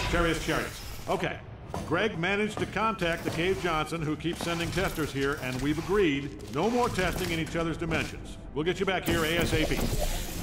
Chariots. Okay. Greg managed to contact the Cave Johnson, who keeps sending testers here, and we've agreed no more testing in each other's dimensions. We'll get you back here ASAP.